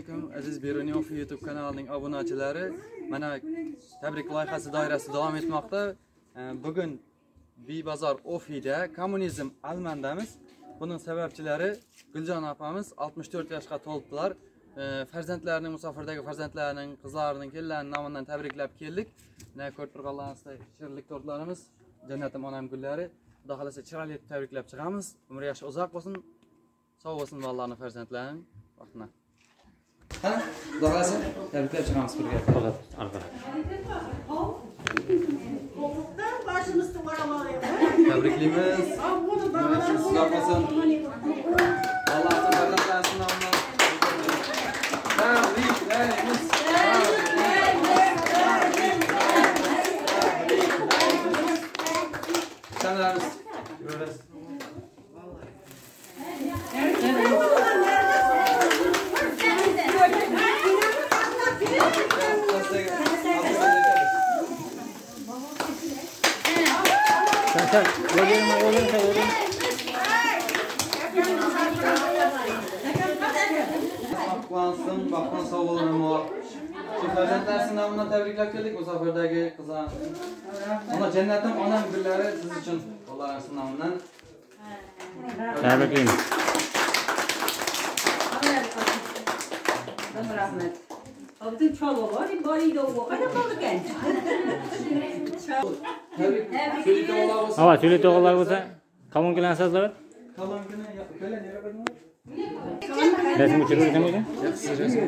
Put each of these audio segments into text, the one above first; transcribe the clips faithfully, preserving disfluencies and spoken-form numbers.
Assalamualaikum aziz Beruniyov YouTube kanalining obunachilari. Mana tabrik loyihasi doirasida davom etmoqda. Bugun Bibazor Ofida kommunizm almandamiz. Buning sababchilari Guljon opamiz oltmish to'rt yoshga to'libdilar. Farzandlarining musofirdagi farzandlarining, qizlarining, kelinlarining nomidan tabriklab keldik. Mana ko'rib turganlaringizday shirinlik tortlarimiz, jannatim onam gullari. Xudo xolasa chiroyli etib tabriklab chiqamiz. Umr yoshi uzoq bo'lsin. Sağ olsun vallahi farzandlarim. Vaqtına. Ha? Xudo xolasa tabriklab chiqamiz birga. Faqat arqa. Başımızda varamayız. Tabriklaymiz. Sağ olsun. Allah farzandlaringiz nomidan tabriklaymiz. Sanarız. Görürüz. Sen sen, oğlum oğlum sen oğlum. Aklansın, bakın sağ olun ama. Şu farzandlaringiz nomidan tabriklab keldik musofirdagi qizlar. Ona jannatim onam gullari siz uchun Allohning nomidan. Tabriklaymiz. Rahmet. Abi çalo var, bari de o kadar balık genç. Hava tüylü toğullar olsa, kamun gülen sazlar var? Kamun gülen, böyle nere verdin? Resim uçurur değil mi? Yaxşı resim.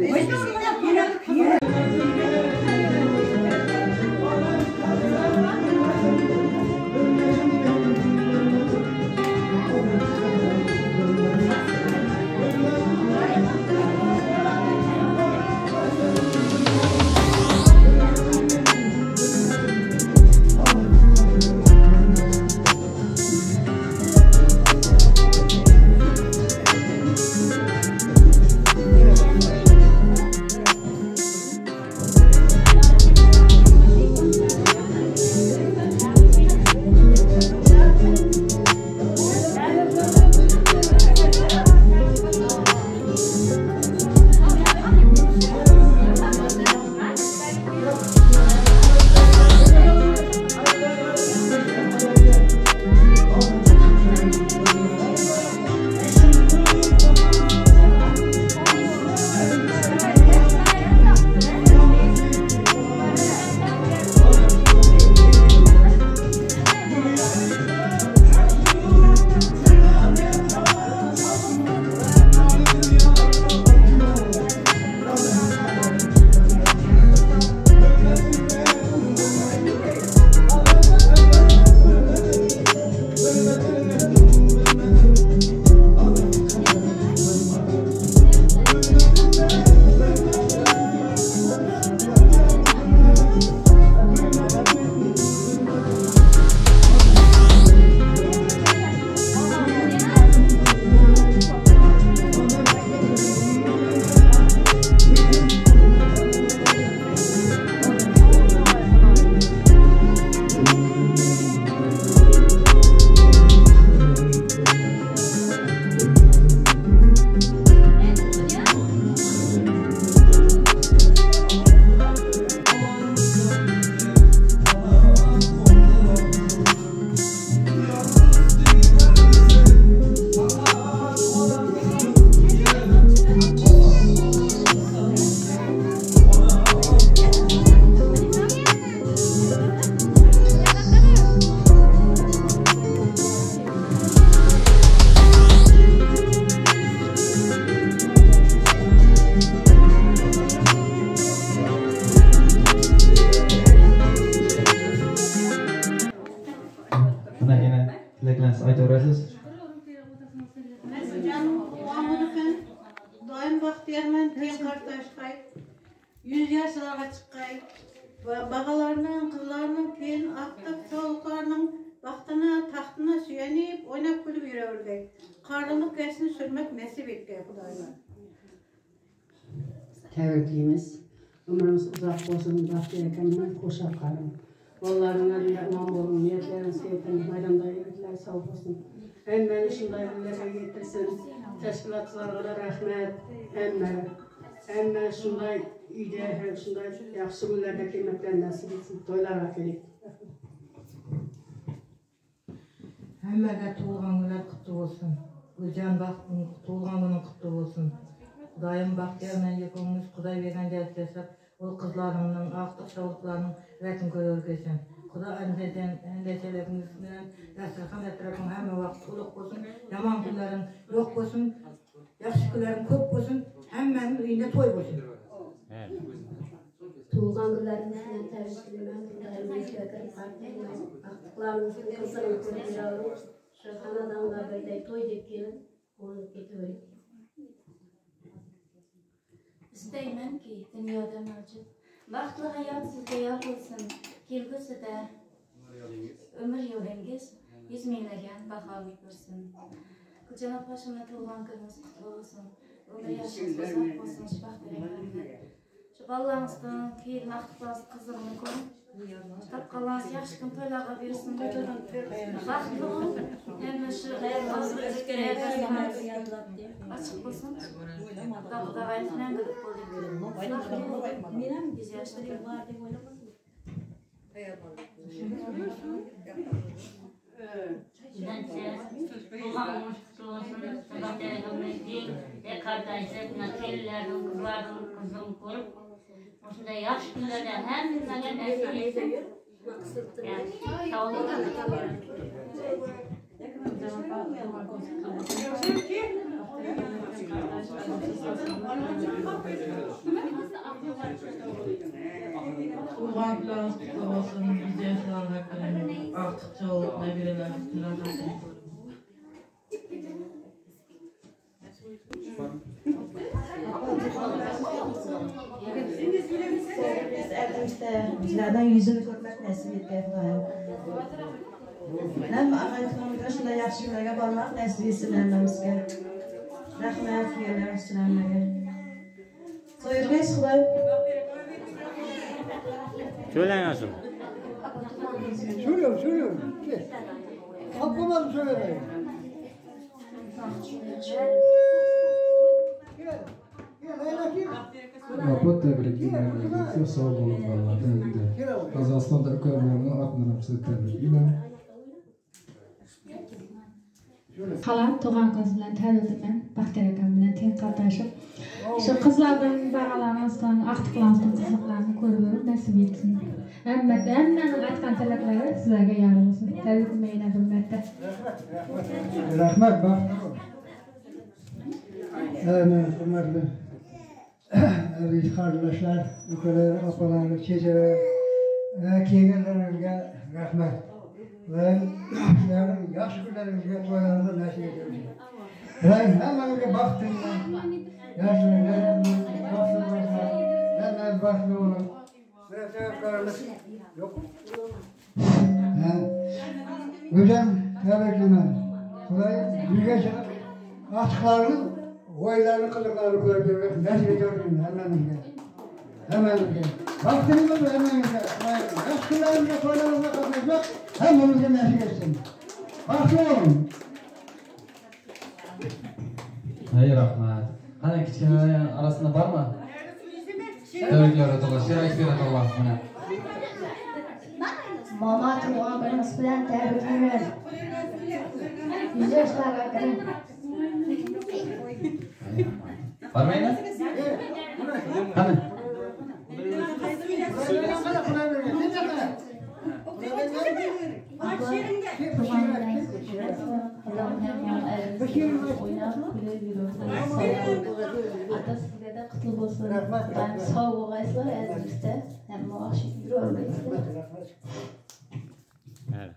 Dileklerinizi aytaverasiz. Doim baxtiyorman, keyin qartashqay, yuz yoshlarga chiqqay va bog'alarning, qizlarning keyin aqtib, to'lqarning baxtini, taxtini suyanib, o'ynab kulib yuravergay. Qarlilik kesini sürmek nasip etgay Xudoylar. Tabriklaymiz. Umrimiz uzoq bo'lsin, baxtiyor ekanman, qo'shib qarim. Onların adına imam olun, niyetlerini sevdim, maydanda yürütler sağ olsun. En beni şunday yerlere getirsin, teşkilatlarına rahmet, en Hem şunday uyda hem şunday yaxshi kunlarda kelmakdan nasib etsin. To'ylarga keling. Hammaga tug'ilgan kunlar qutlug' bo'lsin. O'jan baxtning tug'ilgan kuni qutlug' bo'lsin. Xudoyim baxtiyorman yekungiz Xudoy bergan jazat jasab, o'l qizlarimning, aqtiq shovliqlarning retin ko'rarkesin. Xudo andadan andachalaringiz bilan dasturxon atrofing hamma vaqt to'liq bo'lsin. Yomon kunlaring yo'q bo'lsin. Yaxshi kunlaring ko'p bo'lsin. Hammaning uyida to'y bo'lsin. Tug'ilgan kunlaringiz bilan tabriklayman. Xudoyimizga qarayman. Aqtiqlarimizning qizig'ini ko'rib yuramiz. Shu xonadonlarda to'y deb kelib, qo'yib ketaverik. İsteymenki dünyada mevcut baxtli hayot sizga yor bo'lsin. Kelgusida umr yo'lingiz yuz minglagan baholik bo'lsin. Janob Hoshimning tug'ilgan kuningiz qutlug' bo'lsin. Umr yoshingiz uzoq bo'lsin. Shu bolalardan keyin aqtiqlarsiz qizig'ini ko'rib, tapqalansiz yaxshi kun to'ylarga bersin. Baxtli bo'l. Yana shu açık bo'lsin. Xudo aytgan qilib qo'ydik. Men ham biz yoshlar bor deb o'ylamasdim. Aslında yaş günlerde hem günlerde nesli Uğurlar kutlu olsun. Biz yaşlarına kalın. Artık çoğuluk nebireler üstüne kalın. Biz elimizde bizlerden yüzünü görmek nasip etti. Hem ağaylıklarımızda şunda yaxşı günlərə barmaq nasip etsin əllərimizə. Rəhmət yerlər üstünəməyə. Soyurğayız Xuday. Söyleyin nasıl? Söylüyorum, söylüyorum. Kapamadım söylemeyi. Rapot tebriklayman. Sağ olun vallahi. Qozog'istonda ukamlarni otlarim sizni tabriklayman. Xalam tug'an qiz bilan tanildim. Baxtiyor akam bilan teng qatnashib, shu qizlardan bag'alarimizdan, aqtiqlarimizdan qiziqlarni ko'rib yurib nasib etsin. Hammaga hammaning aytgan tilaklari sizlarga yor bo'lsin. Tabriklayman hurmatda. Rahmat, baxtli. Ana, hurmatli. Aziz qardoshlar, ukalar, opalar, chechalar, kelganlaringizga rahmat. Va sizlarning yaxshi kunlaringizga to'ylarni nasib etsin. Va hammangizga baxt tilayman. Yaxshiliklar, baxtli bo'lsin, baxtli bo'lin. Yo'q. Ha. O'zim tabriklayman. Xudoy yurgacha aqtiqlarni Oylarını kılıklarını koyuyorlar. Nasıl ediyorsun hemenizde? Hemenizde. Baktınız mı hemenizde? Yaşlılarımıza koylarımıza katılacak. Hemenizde nasıl etsin? Baktın olun. Hayır rahmat. Hani kichkinalar arasında var mı? Tebrikler atılır. Şirak bir atılır. Mama tug'an kunimiz bilan tabriklayman. Yüz yoshlarga kiring. Barmayın mı? Hani? Kutlu olsun. Ben sağ olasın elimizde. Hem maaşı görmeyiz. Evet.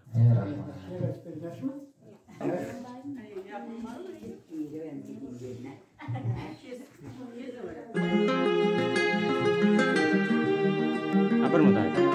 Apa mau tanya?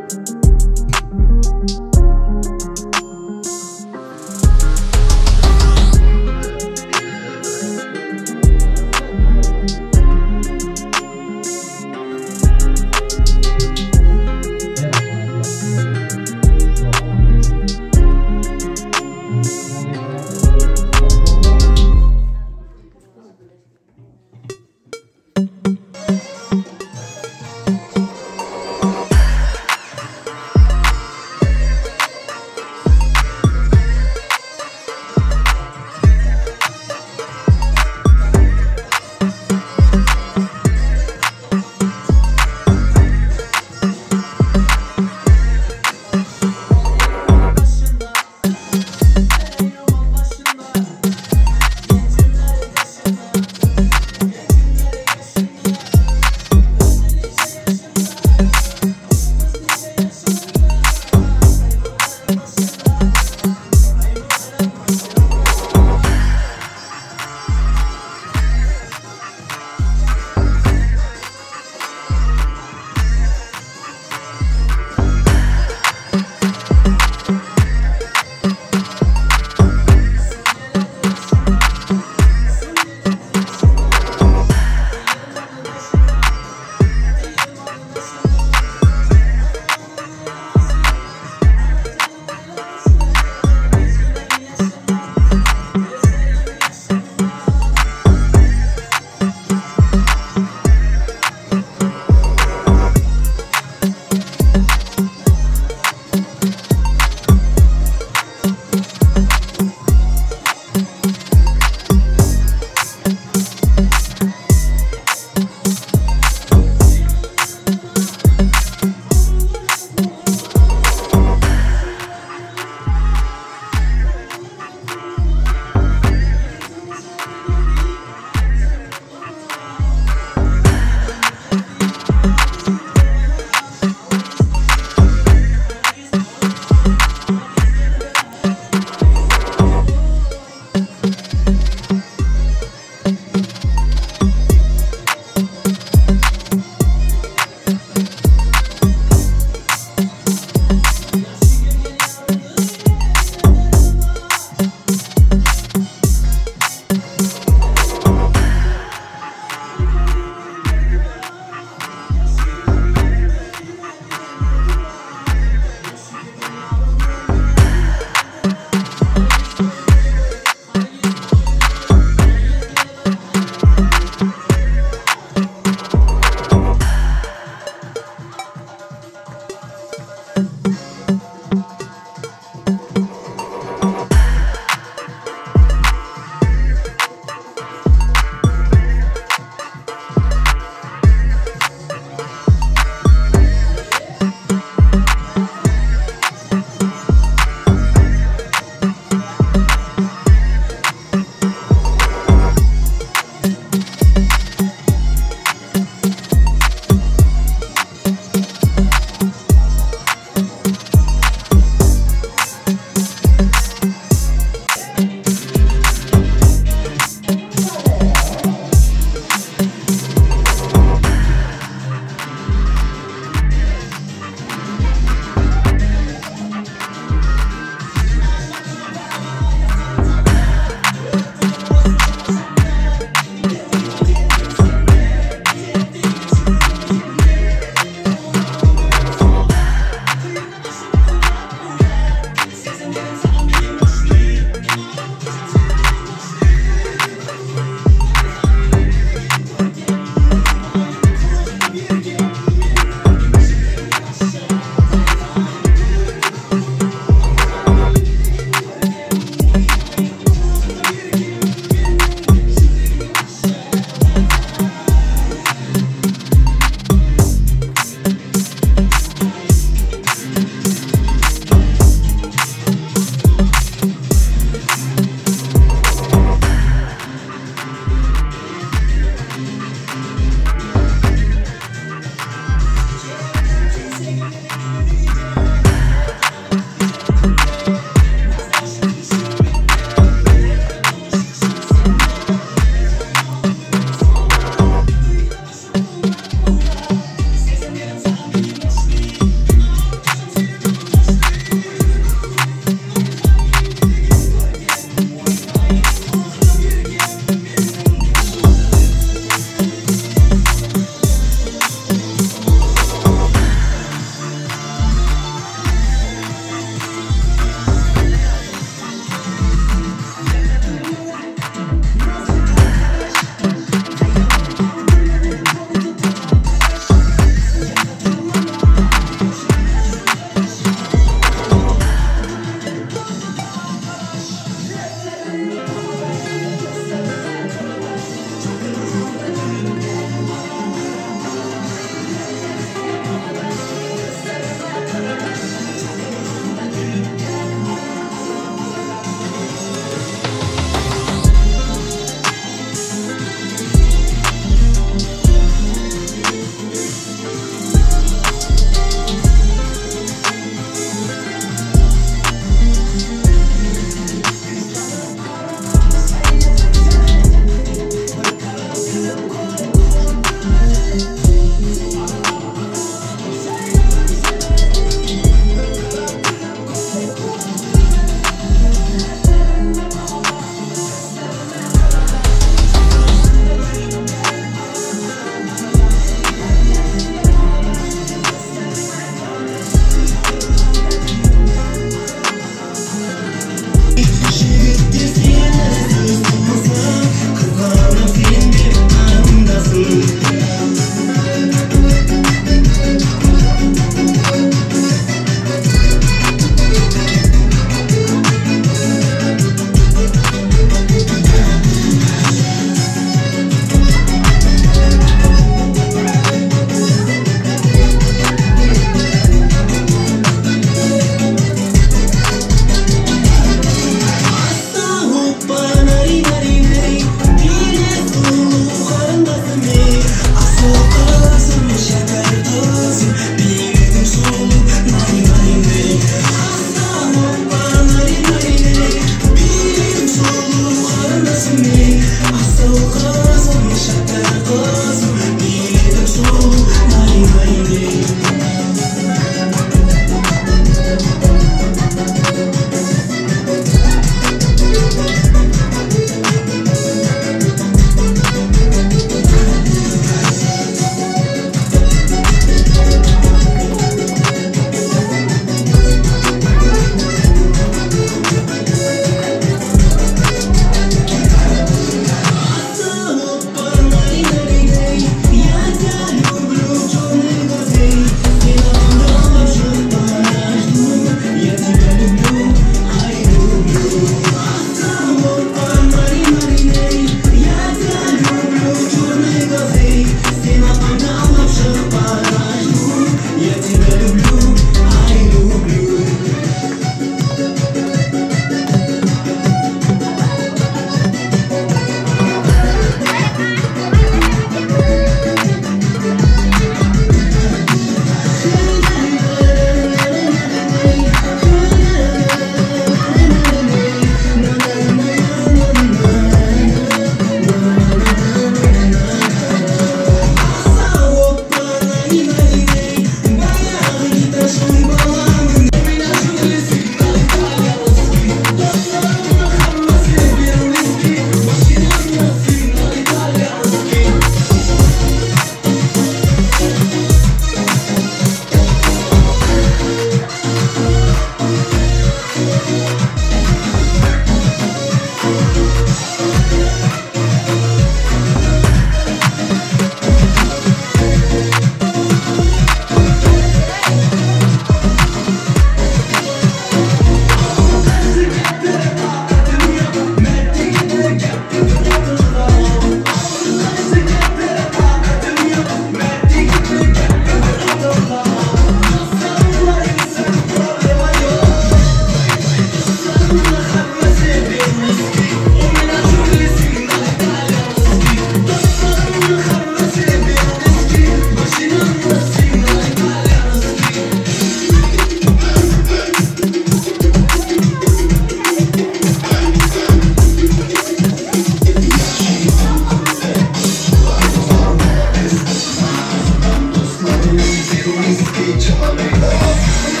Yıkılmış bir çare